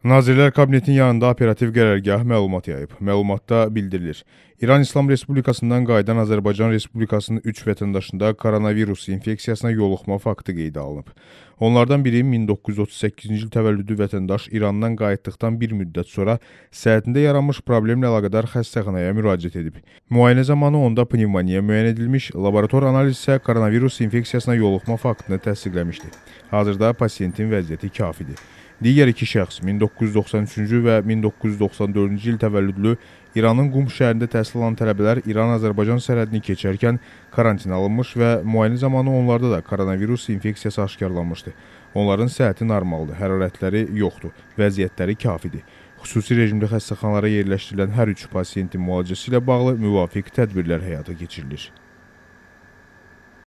Nazirlər Kabinetinin yanında operativ qərargah məlumat yayıb. Məlumatda bildirilir. İran İslam Respublikasından qayıdan Azərbaycan Respublikasının 3 vətəndaşında koronavirus infeksiyasına yoluxma faktı qeydə alınıb. Onlardan biri 1938-ci il təvəllüdlü vətəndaş İrandan qayıtdıqdan bir müddət sonra səhhətində yaranmış problemlə əlaqədar xəstəxanaya müraciət edib. Müayinə zamanı onda pnevmoniya müəyyən edilmiş, laborator analiz isə koronavirus infeksiyasına yoluxma faktını təsdiqləmişdi. Hazırda pasiyentin vəziyyəti kafidir. Digər iki şəxs 1993-cü və 1994-cü il təvəllüdlü İranın Qum şəhərində təhsil alan tələbələr İran-Azərbaycan sərhədini keçərkən karantin alınmış və müayinə zamanı onlarda da koronavirus infeksiyası aşkarlanmışdı. Onların səhhəti normaldır, hərarətləri yoxdur, vəziyyətləri kafidir. Xüsusi rejimli xəstəxanalara yerləşdirilən hər üç pasiyentin müalicəsi ilə bağlı müvafiq tədbirlər həyata keçirilir.